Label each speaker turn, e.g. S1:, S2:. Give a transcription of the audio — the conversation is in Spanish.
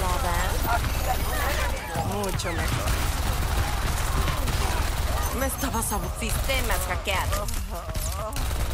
S1: moda. Mucho mejor. Me estabas a sistemas hackeados.